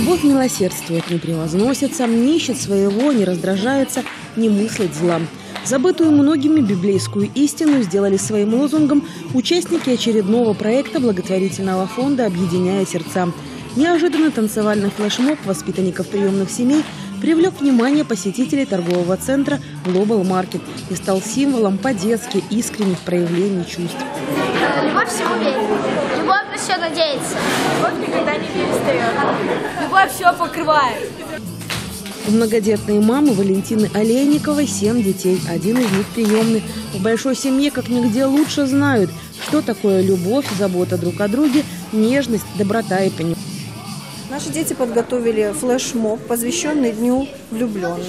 Любовь милосердствует, не превозносится, не ищет своего, не раздражается, не мыслит зла. Забытую многими библейскую истину сделали своим лозунгом участники очередного проекта благотворительного фонда «Объединяя сердца». Неожиданный танцевальный флешмоб воспитанников приемных семей привлек внимание посетителей торгового центра Global Market и стал символом по-детски искренних проявлений чувств. Любовь всему верит. Любовь на все надеется. Любовь никогда не перестает. Любовь все покрывает. У многодетной мамы Валентины Олейниковой 7 детей. Один из них приемный. В большой семье как нигде лучше знают, что такое любовь, забота друг о друге, нежность, доброта и понимание. Наши дети подготовили флешмоб, посвященный Дню влюбленных.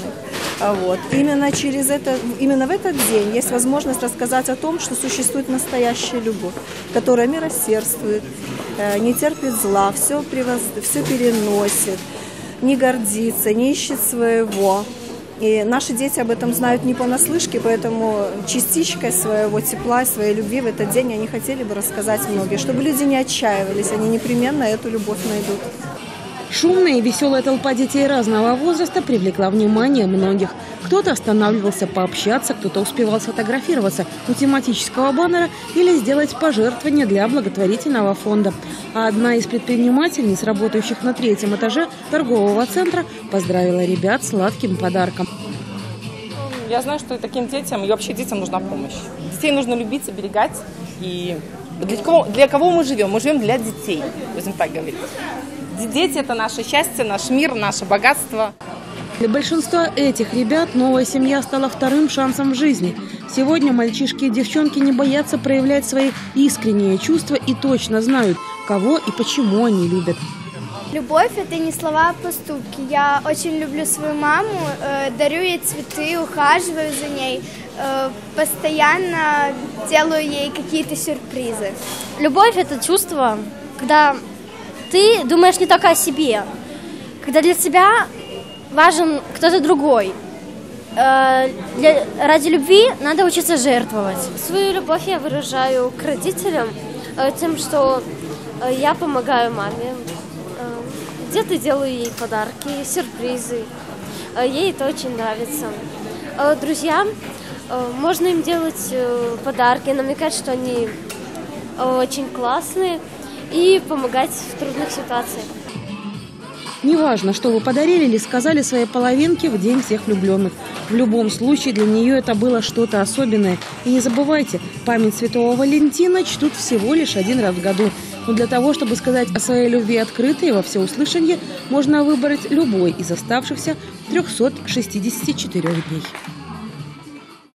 Именно в этот день есть возможность рассказать о том, что существует настоящая любовь, которая милосердствует, не терпит зла, все переносит, не гордится, не ищет своего. И наши дети об этом знают не понаслышке, поэтому частичкой своего тепла, своей любви в этот день они хотели бы рассказать многие, чтобы люди не отчаивались, они непременно эту любовь найдут. Шумная и веселая толпа детей разного возраста привлекла внимание многих. Кто-то останавливался пообщаться, кто-то успевал сфотографироваться у тематического баннера или сделать пожертвование для благотворительного фонда. А одна из предпринимательниц, работающих на 3-м этаже торгового центра, поздравила ребят с сладким подарком. Я знаю, что таким детям и вообще детям нужна помощь. Детей нужно любить, оберегать. И для кого мы живем? Мы живем для детей, будем так говорить. Дети – это наше счастье, наш мир, наше богатство. Для большинства этих ребят новая семья стала вторым шансом в жизни. Сегодня мальчишки и девчонки не боятся проявлять свои искренние чувства и точно знают, кого и почему они любят. Любовь – это не слова, а поступки. Я очень люблю свою маму, дарю ей цветы, ухаживаю за ней, постоянно делаю ей какие-то сюрпризы. Любовь – это чувство, когда ты думаешь не только о себе, когда для тебя важен кто-то другой. Ради любви надо учиться жертвовать. Свою любовь я выражаю к родителям тем, что я помогаю маме. Где-то делаю ей подарки, сюрпризы. Ей это очень нравится. Друзьям можно им делать подарки, намекать, что они очень классные, и помогать в трудных ситуациях. Неважно, что вы подарили или сказали своей половинке в день всех влюбленных. В любом случае для нее это было что-то особенное. И не забывайте, память святого Валентина чтут всего лишь один раз в году. Но для того, чтобы сказать о своей любви открыто и во всеуслышание, можно выбрать любой из оставшихся 364 дней.